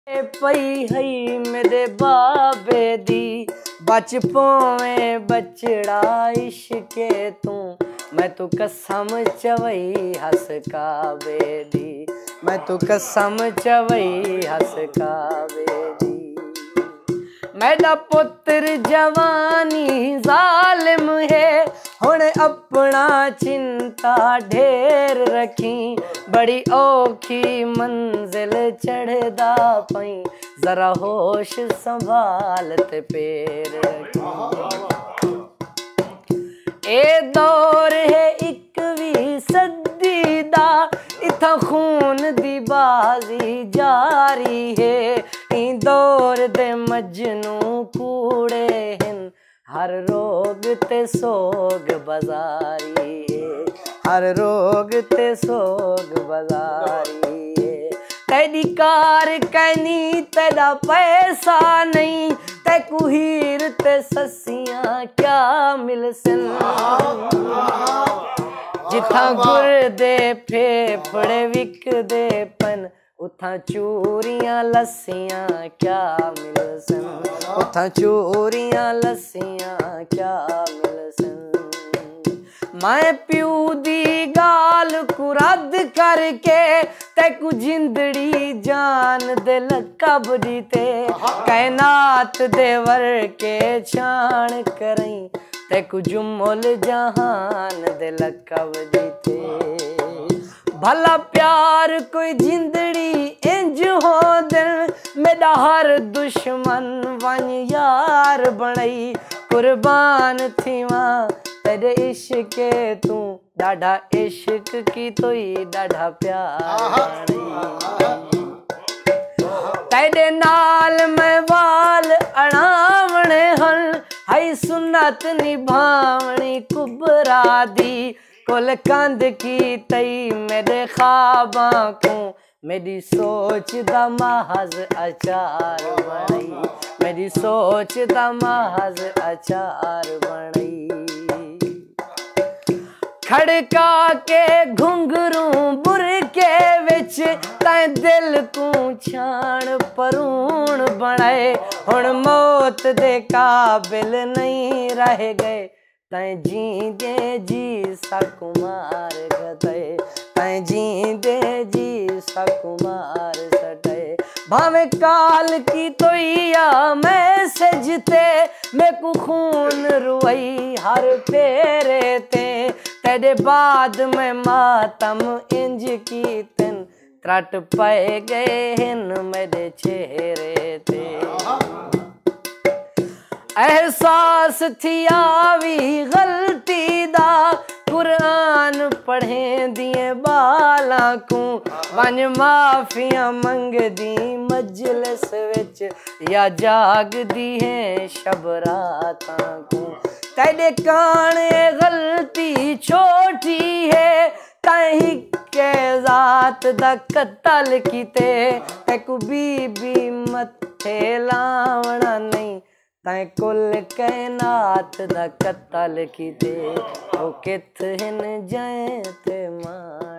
पई हई मेरे बाबे दी बच पोवें बचड़ा इश्के तू मैं तू कसम चवई हस काबे दी मैं तू कसम चवई हस काबे दी मैदा पुत्र जवानी जालिम है हुण अपना चिंता ढेर रखी बड़ी औखी मंजिल चढ़दा पई जरा होश संभालते पैर रखी ए दौर है 21वीं सदी दा इथा खून दी बाजी जारी है ई दौर दे मजनू कूड़े हिन हर रोग ते सोग बाजारी है हर रोग ते सोग बाजारी है तेरी कार कहनी तेरा पैसा नहीं ते कुहीर ते ससियां क्या मिलसन जिथा गुर्दे फेफड़े विकदे पन उथा चूरियां लस्सियां क्या मिलसन उथा चूरियां लस्सियां क्या मिलसन मैं प्यू दी गाल को रद्द करके तेकू जिंदड़ी जान दे लकब दीते कैनात देवर के छाण करई तेकू जुम्मल जहान दे लकब दीते भला प्यार कोई जिंदड़ी इंज हो दिल मेरा हर दुश्मन वन यार बनई कुर्बान थीवा तेरे इश्क तू डाढ़ा इश्क की तोई डाढ़ा प्यार तेरे नाल मैं वाल अड़ावणे हन हई सुन्नत निभावनी कुबरा दी कुल कंद की तई मेरे ख्वाबा को मेरी सोच दा महज अचार बनई मेरी सोच दा महज अचार बनई खड़का के घुंघरू बुरके विच तैं दिल को छाण परूण बनाए हुण मौत दे काबिल नहीं रह गए तैं जींदे जी सकुमार गदे तैं जींदे जी सकुमार सटे भावे काल की तोइया मैसेज ते मैं को खून रुई हर फेरे ते तेरे बाद में मातम इंज की तिन त्रट पे गए हिन मेरे चेहरे ते एहसास थी आवी गलती दा कुरान पढ़े दिए बाला को वन माफिया मंग दी मजलिस विच या जाग दी है शब राता को तेरे काने गलती छोटी है तही के जात दा कत्ल कीते तेकू बीबी मथे लावना नहीं तैं कुल कैनात दा कत्ल कीते ओ किथ हिन जै ते मां